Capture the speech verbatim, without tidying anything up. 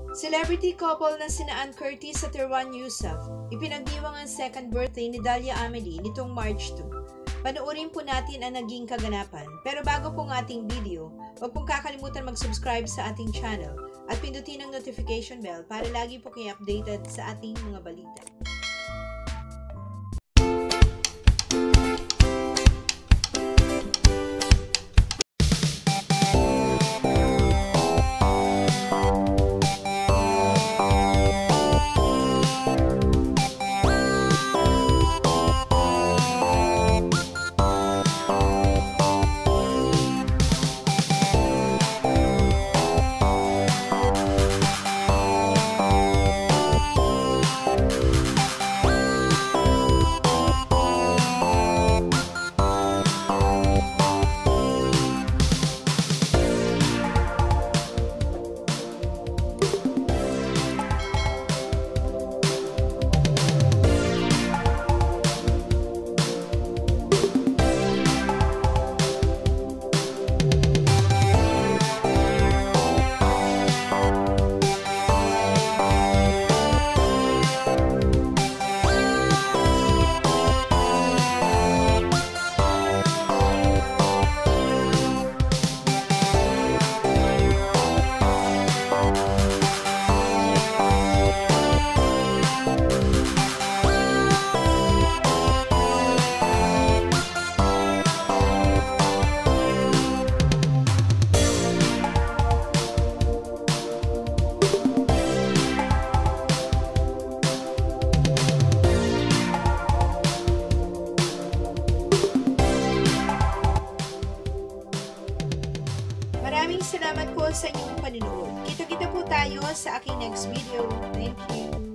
Celebrity couple na sina Ann Curtis at Erwan Yusuf, ipinagdiwang ang second birthday ni Dalia Amelie nitong March two. Panoorin po natin ang naging kaganapan. Pero bago pong ating video, huwag pong kakalimutan mag-subscribe sa ating channel at pindutin ang notification bell para lagi po kayo updated sa ating mga balita. Maraming salamat po sa inyong panonood. Kita-kita po tayo sa aking next video. Thank you.